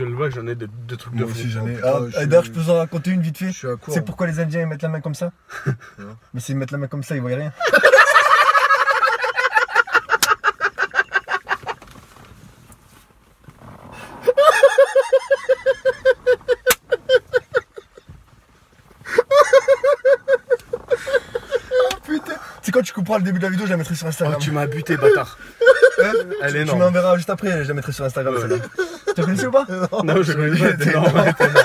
Je le vois, j'en ai des trucs de Moi fou. aussi j'en ai. putain, Ah, d'ailleurs, je peux vous en raconter une vite fait. Je suis à court. C'est pourquoi les Indiens ils mettent la main comme ça? Non. Mais s'ils mettent la main comme ça, ils voient rien. Putain. C'est quand tu couperas le début de la vidéo, je la mettrai sur Oh, Instagram. tu m'as buté, bâtard. Elle est Tu énorme. m'enverras juste après, je la mettrai sur Instagram. Ouais. Celle-là. Tu la connaissais ou pas? Non, je connais pas. T'es Non, énorme. ouais, t'es énorme.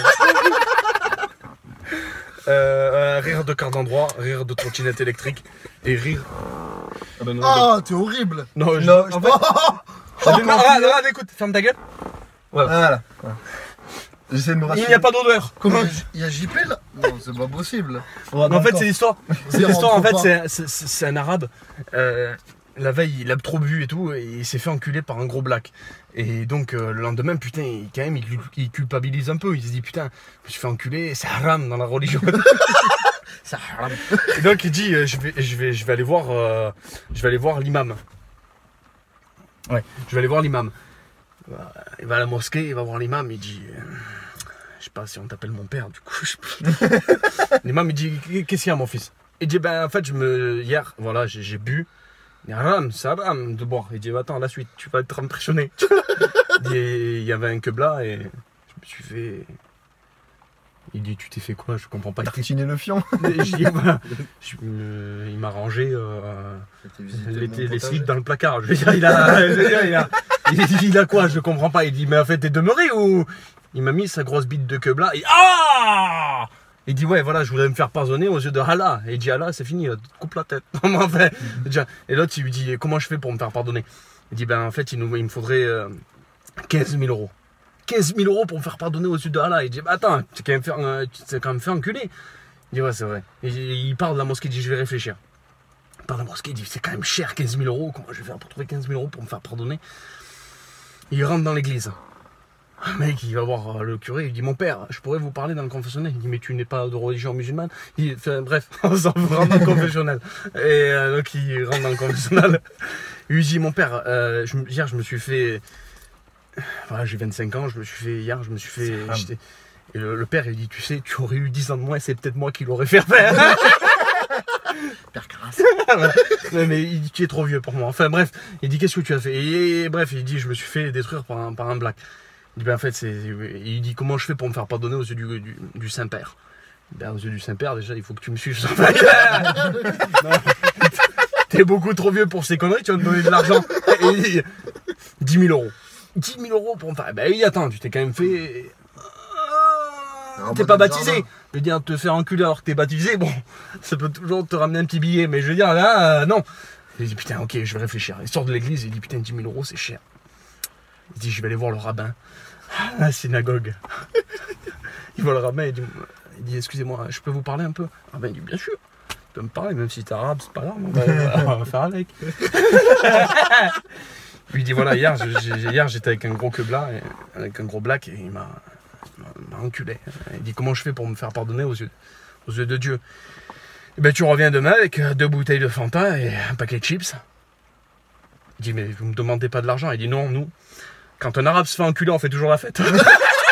Rire de carte d'endroit, rire de trottinette électrique et rire. Ah bah non, Ah, t'es horrible. non, Non, en fait, regarde, écoute, ferme ta gueule. Voilà. J'essaie de me rassurer. Il n'y a pas d'odeur. Comment il y a JP là? Non, c'est pas possible. Ouais, Mais en fait, d'accord. c'est l'histoire. C'est Zéro l'histoire, en fait, entre c'est un arabe. La veille, il a trop bu et tout, et il s'est fait enculer par un gros black. Et donc, le lendemain, putain, quand même, il culpabilise un peu. Il se dit, putain, je me suis fait enculer, c'est haram dans la religion. C'est haram. Et donc, il dit, je vais aller voir l'imam. Ouais, je vais aller voir l'imam. Il va à la mosquée, il va voir l'imam, il dit... je sais pas si on t'appelle mon père, du coup... L'imam, il dit, qu'est-ce qu'il y a, mon fils? Il dit, ben, en fait, hier, voilà, j'ai bu. Il dit, haram, c'est haram de boire. Il dit, attends, la suite, tu vas être impressionné. Il y avait un kebla et je me suis fait... Il dit, tu t'es fait quoi? Je comprends pas. Tartiner le fion. Et je dis, voilà, il m'a rangé les slips dans le placard. Je veux dire, il a quoi? Je comprends pas. Il dit, mais en fait, t'es demeuré ou... Il m'a mis sa grosse bite de kebla et... Ah! Il dit, ouais, voilà, je voulais me faire pardonner aux yeux de Allah. Et il dit, Allah, c'est fini, te coupe la tête. En fait, et l'autre, il lui dit, comment je fais pour me faire pardonner? Il dit, ben, en fait, il me faudrait 15 000 euros. 15 000 euros pour me faire pardonner au-dessus de Allah. Il dit, bah attends, tu t'es quand même fait enculer. Il dit, ouais, c'est vrai. Et il part de la mosquée, il dit, je vais réfléchir. Il part de la mosquée, il dit, c'est quand même cher, 15 000 euros. Comment je vais faire pour trouver 15 000 euros pour me faire pardonner? Il rentre dans l'église. Le mec, il va voir le curé, il dit, mon père, je pourrais vous parler dans le confessionnel. Il dit, mais tu n'es pas de religion musulmane. Il dit, enfin, bref, on s'en rentre dans le confessionnel. Et donc, il rentre dans le confessionnel. Il lui dit, mon père, hier, je me suis fait... Voilà, j'ai 25 ans, je me suis fait... Et le père, il dit, tu sais, tu aurais eu 10 ans de moins, c'est peut-être moi qui l'aurais fait faire. Père Carasse. Mais il dit, tu es trop vieux pour moi. Enfin bref, il dit, qu'est-ce que tu as fait? Et bref, il dit, je me suis fait détruire par un black. Il dit, ben en fait, il dit, comment je fais pour me faire pardonner aux yeux du Saint-Père? Ben, aux yeux du Saint-Père, déjà, il faut que tu me suives. T'es beaucoup trop vieux pour ces conneries, tu vas me donner de l'argent. Et il dit, 10 000 euros. 10 000 euros pour me faire... Ben oui, attends, tu t'es quand même fait... T'es pas baptisé. Je veux dire, te faire enculer alors que t'es baptisé, bon, ça peut toujours te ramener un petit billet, mais je veux dire, là, non. Il dit, putain, ok, je vais réfléchir. Il sort de l'église, il dit, putain, 10 000 euros, c'est cher. Il dit, je vais aller voir le rabbin à la synagogue. Il voit le rabbin, il dit, excusez-moi, je peux vous parler un peu? Le rabbin, il dit, bien sûr, tu peux me parler, même si t'es arabe, c'est pas grave, on va faire avec. Il dit, voilà, hier j'étais avec un gros kebla, avec un gros black, et il m'a enculé. Il dit, comment je fais pour me faire pardonner aux yeux de Dieu? Et ben, tu reviens demain avec 2 bouteilles de Fanta et un paquet de chips. Il dit, mais vous me demandez pas de l'argent? Il dit, non, nous, quand un arabe se fait enculer, on fait toujours la fête.